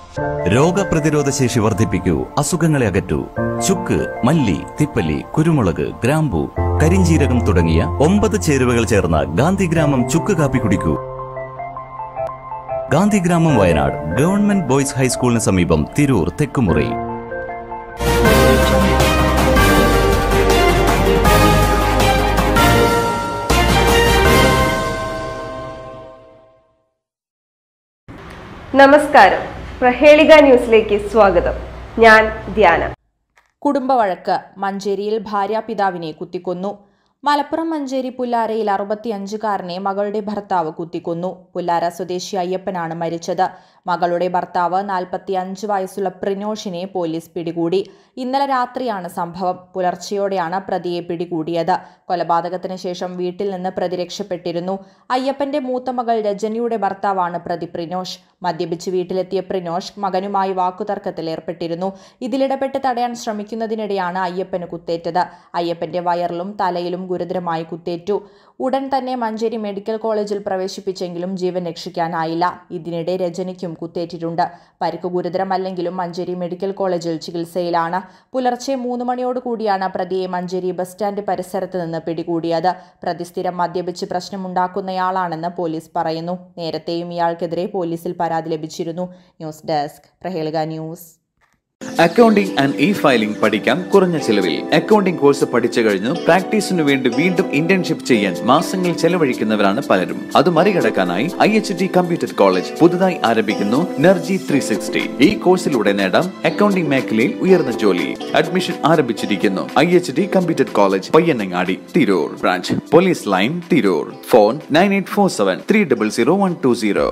രോഗപ്രതിരോധ ശേഷി വർദ്ധിപ്പിക്കൂ, അസുഖങ്ങളെ അകറ്റൂ. ചുക്ക്, മല്ലി, തിപ്പല്ലി, കുരുമുളക്, ഗ്രാമ്പു, കരിഞ്ജീരകം തുടങ്ങിയ 9 ചേരുവകൾ ചേർന്ന ഗാന്ധിഗ്രാമം ചുക്ക് കാപ്പി കുടിക്കൂ. ഗാന്ധിഗ്രാമം, വയനാട് ഗവൺമെന്റ് ബോയ്സ് ഹൈസ്കൂളിന് സമീപം, തിരൂർ തെക്കുമുറി. നമസ്കാരം, പ്രഹേളിക ന്യൂസിലേക്ക് സ്വാഗതം. ഞാൻ ധ്യാന. കുടുംബവഴക്ക്. മഞ്ചേരിയിൽ ഭാര്യാപിതാവിനെ കുത്തിക്കൊന്നു. മലപ്പുറം മഞ്ചേരി പുല്ലാരയിൽ 65-കാരനെ മകളുടെ ഭർത്താവ് കുത്തിക്കൊന്നു. പുല്ലാര സ്വദേശി അയ്യപ്പനാണ് മരിച്ചത്. മകളുടെ ഭർത്താവ് 45 വയസ്സുള്ള പ്രിനോഷിനെ പോലീസ് പിടികൂടി. ഇന്നലെ രാത്രിയാണ് സംഭവം. പുലർച്ചെയോടെയാണ് പ്രതിയെ പിടികൂടിയത്. കൊലപാതകത്തിന് ശേഷം വീട്ടിൽ നിന്ന് പ്രതി രക്ഷപ്പെട്ടിരുന്നു. അയ്യപ്പന്റെ മൂത്ത മകൾ രജനിയുടെ ഭർത്താവാണ് പ്രതി പ്രിനോഷ്. മദ്യപിച്ച് വീട്ടിലെത്തിയ പ്രിനോഷ് മകനുമായി വാക്കുതർക്കത്തിൽ ഏർപ്പെട്ടിരുന്നു. ഇതിലിടപെട്ട് തടയാൻ ശ്രമിക്കുന്നതിനിടെയാണ് അയ്യപ്പന് കുത്തേറ്റത്. അയ്യപ്പന്റെ വയറിലും തലയിലും ഗുരുതരമായി കുത്തേറ്റു. ഉടൻ തന്നെ മഞ്ചേരി മെഡിക്കൽ കോളേജിൽ പ്രവേശിപ്പിച്ചെങ്കിലും ജീവൻ രക്ഷിക്കാനായില്ല. ഇതിനിടെ രജനിക്കും കുത്തേറ്റിട്ടുണ്ട്. പരിക്ക് ഗുരുതരമല്ലെങ്കിലും മഞ്ചേരി മെഡിക്കൽ കോളേജിൽ ചികിത്സയിലാണ്. പുലർച്ചെ 3 മണിയോടുകൂടിയാണ് പ്രതിയെ മഞ്ചേരി ബസ് സ്റ്റാൻഡ് പരിസരത്ത് നിന്ന് പിടികൂടിയത്. പ്രതി സ്ഥിരം മദ്യപിച്ച് പ്രശ്നമുണ്ടാക്കുന്നയാളാണെന്ന് പോലീസ് പറയുന്നു. നേരത്തെയും ഇയാൾക്കെതിരെ പോലീസിൽ പരാതി ലഭിച്ചിരുന്നു. News desk, Prahelika news. Accounting and e-filing പഠിക്കാം കുറഞ്ഞ ചെലവിൽ. അക്കൗണ്ടിംഗ് കോഴ്സ് പഠിച്ചു കഴിഞ്ഞ് പ്രാക്ടീസിനു വേണ്ടി വീണ്ടും ഇന്റേൺഷിപ്പ് ചെയ്യാൻ മാസങ്ങൾ ചെലവഴിക്കുന്നവരാണ് പലരും. അത് മറികടക്കാനായി IHT കമ്പ്യൂട്ടർ കോളേജ് പുതുതായി ആരംഭിക്കുന്നു NERGY 360. ഈ കോഴ്സിലൂടെ നേടാം അക്കൗണ്ടിംഗ് മേഖലയിൽ ഉയർന്ന ജോലി. അഡ്മിഷൻ ആരംഭിച്ചിരിക്കുന്നു. IHT computer college, Payyannangadi, Tirur. Branch police line, Tirur. Phone 9847 300 120.